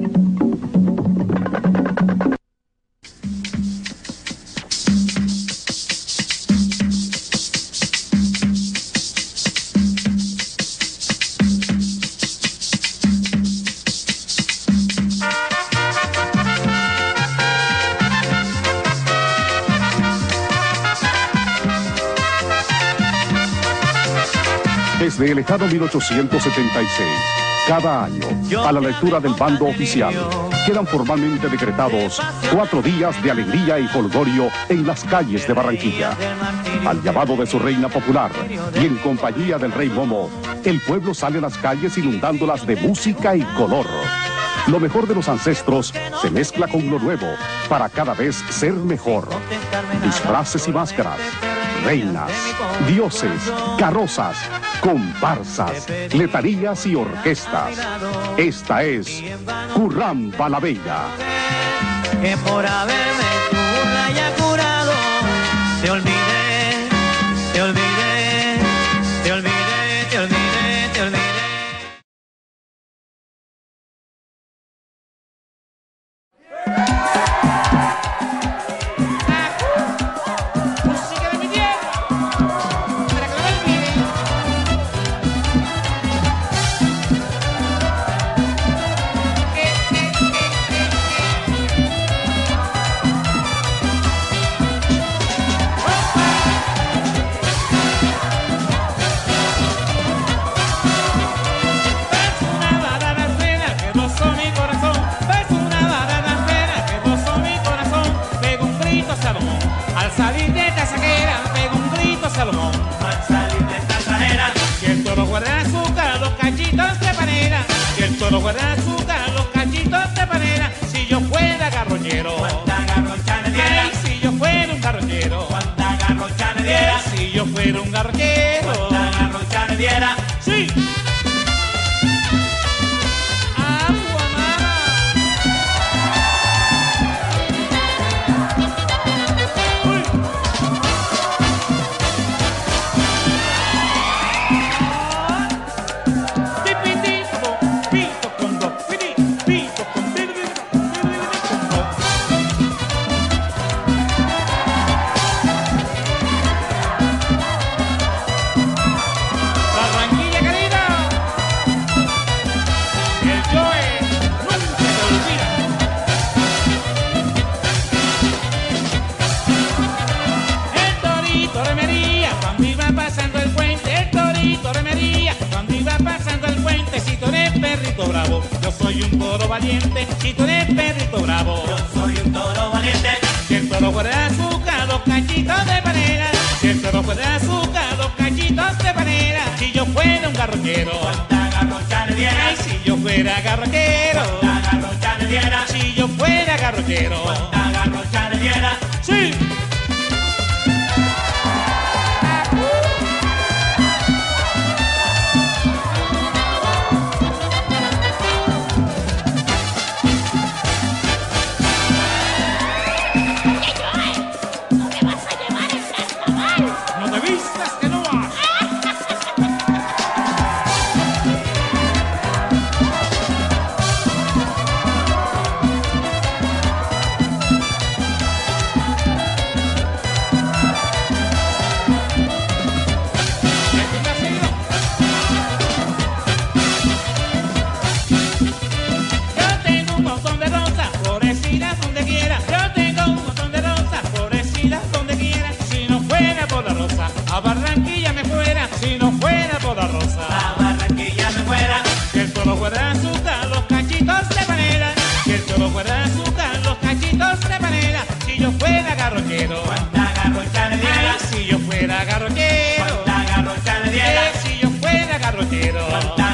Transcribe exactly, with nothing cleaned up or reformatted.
Desde el lejano mil ochocientos setenta y seis, cada año, a la lectura del bando oficial, quedan formalmente decretados cuatro días de alegría y jolgorio en las calles de Barranquilla. Al llamado de su reina popular y en compañía del rey Momo, el pueblo sale a las calles inundándolas de música y color. Lo mejor de los ancestros se mezcla con lo nuevo para cada vez ser mejor. Disfraces y máscaras, reinas, dioses, carrozas, comparsas, letanías y orquestas. Esta es Curramba la Bella. Que por haberme tu raya curado, te olvidé, te olvidé, te olvidé, te olvidé, te olvidé. Al salir de esta saquera, pego un grito Salomón. Al salir de esta trajera, Y el toro guarda azúcar, los cachitos de panera. Y el toro guarda azúcar, los cachitos de panera. Si yo fuera garroñero, cuánta garrocha le diera, ay, si yo fuera un garroñero, cuánta garrocha le diera, si yo fuera un garroñero, cuánta garrocha le diera. sí. Agua, mama. Uy. Barranquilla querida, el Joe nunca se olvida. El torito remería cuando iba pasando el puente, el torito remería cuando iba pasando el puente. Si tú eres perrito bravo, yo soy un toro valiente. Si tú eres perrito bravo, Yo soy un toro valiente, si el toro fuera azúcar, los cachitos de panera. Si el toro fuera azúcar, los cachitos de panera. Si yo fuera un garroñero, cuánta garrocha le diera, ay, si yo fuera garroñero, cuánta garrocha le diera, si yo fuera garroñero, cuánta garrocha le diera. sí. ¿No me vas a llevar el carnaval? No te vistas que no vas. Yo tengo un montón de rosas, florecidas donde quiera. Yo tengo un montón de rosas, florecidas donde quiera. Si no fuera por la rosa, a Barranquilla me fuera. Si no fuera por la rosa, A Barranquilla me fuera, que el toro fuera azúcar, los cachitos de panera. Que el toro fuera azúcar, los cachitos de panera. Si yo fuera garroñero, cuánta garrocha le diera, ay, si yo fuera garroñero, cuánta garrocha le diera, eh, si yo fuera garroñero, cuánta